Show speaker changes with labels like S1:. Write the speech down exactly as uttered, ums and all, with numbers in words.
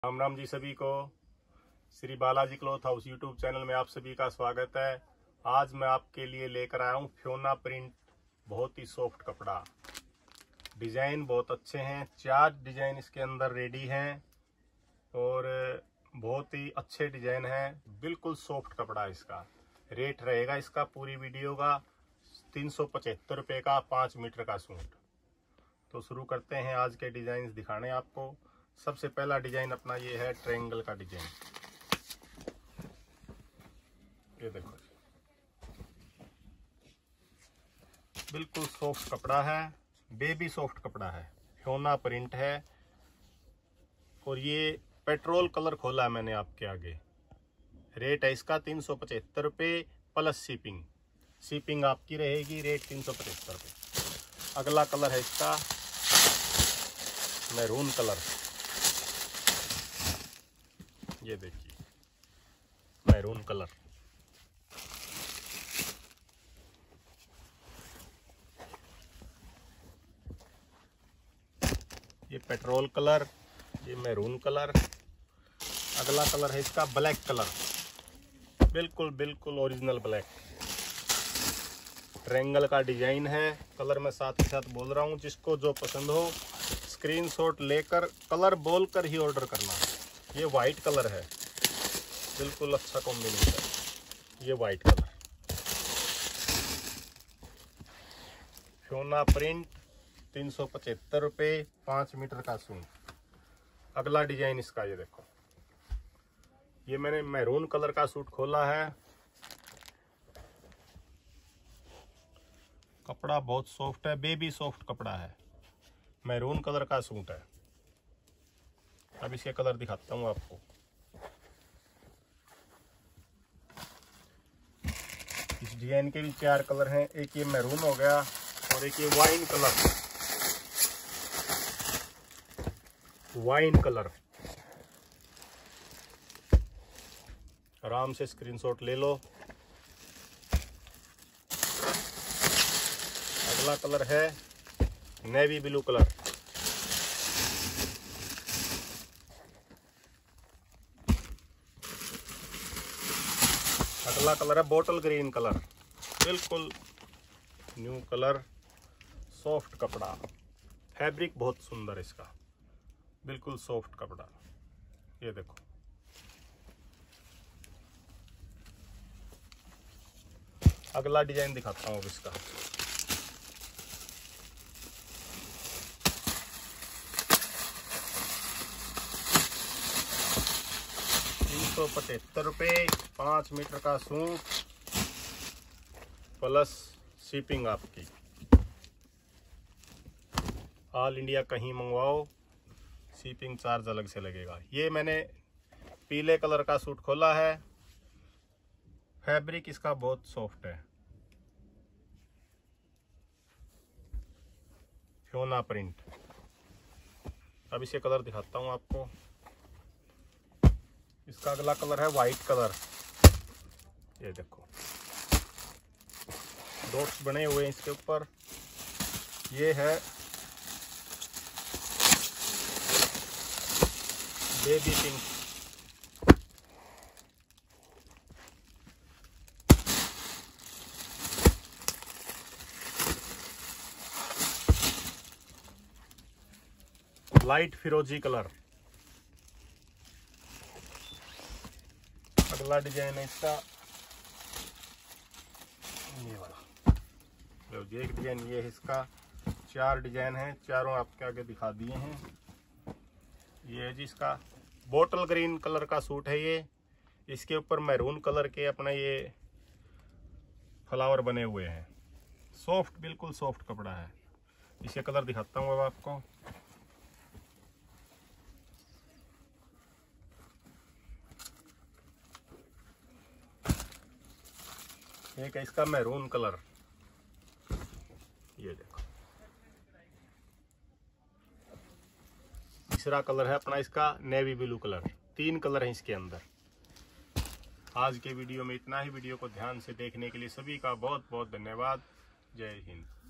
S1: राम राम जी सभी को। Shri Balaji cloth house YouTube channel में आप सभी का स्वागत है। आज मैं आपके लिए लेकर आया हूँ फ्योना प्रिंट। बहुत ही सॉफ्ट कपड़ा, डिजाइन बहुत अच्छे हैं। चार डिजाइन इसके अंदर रेडी हैं और बहुत ही अच्छे डिजाइन हैं। बिल्कुल सॉफ्ट कपड़ा है। इसका रेट रहेगा इसका पूरी वीडियो का तीन सौ पचहत्तर रुपये का पाँच मीटर का सूट। तो शुरू करते हैं आज के डिजाइन दिखाने आपको। सबसे पहला डिजाइन अपना ये है ट्रायंगल का डिजाइन। ये देखो, बिल्कुल सॉफ्ट कपड़ा है, बेबी सॉफ्ट कपड़ा है, फ्योना प्रिंट है। और ये पेट्रोल कलर खोला है मैंने आपके आगे। रेट है इसका तीन सौ पचहत्तर रुपये प्लस शिपिंग। शिपिंग आपकी रहेगी, रेट तीन सौ पचहत्तर रुपये। अगला कलर है इसका मैरून कलर। ये देखिए मैरून कलर। ये पेट्रोल कलर, ये मैरून कलर। अगला कलर है इसका ब्लैक कलर, बिल्कुल बिल्कुल ओरिजिनल ब्लैक। ट्रायंगल का डिजाइन है। कलर मैं साथ ही साथ बोल रहा हूँ, जिसको जो पसंद हो स्क्रीनशॉट लेकर कलर बोलकर ही ऑर्डर करना। ये वाइट कलर है, बिल्कुल अच्छा कॉम्बिनेशन है। ये वाइट कलर, फ्योना प्रिंट तीन सौ पचहत्तर रुपये पाँच मीटर का सूट। अगला डिजाइन इसका ये देखो। ये मैंने मैरून कलर का सूट खोला है। कपड़ा बहुत सॉफ्ट है, बेबी सॉफ्ट कपड़ा है। मैरून कलर का सूट है। अब इसके कलर दिखाता हूँ आपको। इस डिजाइन के भी चार कलर हैं। एक ये मैरून हो गया और एक ये वाइन कलर। वाइन कलर आराम से स्क्रीनशॉट ले लो। अगला कलर है नेवी ब्लू कलर। अगला कलर है बोटल ग्रीन कलर, बिल्कुल न्यू कलर। सॉफ्ट कपड़ा, फैब्रिक बहुत सुंदर है इसका, बिल्कुल सॉफ्ट कपड़ा। ये देखो। अगला डिजाइन दिखाता हूँ इसका। तीन सौ पचहत्तर रुपये पाँच मीटर का सूट प्लस शिपिंग आपकी। ऑल इंडिया कहीं मंगवाओ, शिपिंग चार्ज अलग से लगेगा। ये मैंने पीले कलर का सूट खोला है। फैब्रिक इसका बहुत सॉफ्ट है, फ्योना प्रिंट। अब इसे कलर दिखाता हूँ आपको। इसका अगला कलर है वाइट कलर। ये देखो डॉट्स बने हुए हैं इसके ऊपर। ये है बेबी पिंक। लाइट फिरोजी कलर। अगला डिजाइन है इसका ये वाला। लो जी, एक डिजाइन ये है इसका। चार डिजाइन है, चारों आपके आगे दिखा दिए हैं। ये है जी इसका बोटल ग्रीन कलर का सूट है। ये इसके ऊपर मैरून कलर के अपना ये फ्लावर बने हुए हैं। सॉफ्ट, बिल्कुल सॉफ्ट कपड़ा है। इसके कलर दिखाता हूँ अब आपको। एक है इसका मैरून कलर। ये देखो। तीसरा कलर है अपना इसका नेवी ब्लू कलर। तीन कलर हैं इसके अंदर। आज के वीडियो में इतना ही। वीडियो को ध्यान से देखने के लिए सभी का बहुत बहुत धन्यवाद। जय हिंद।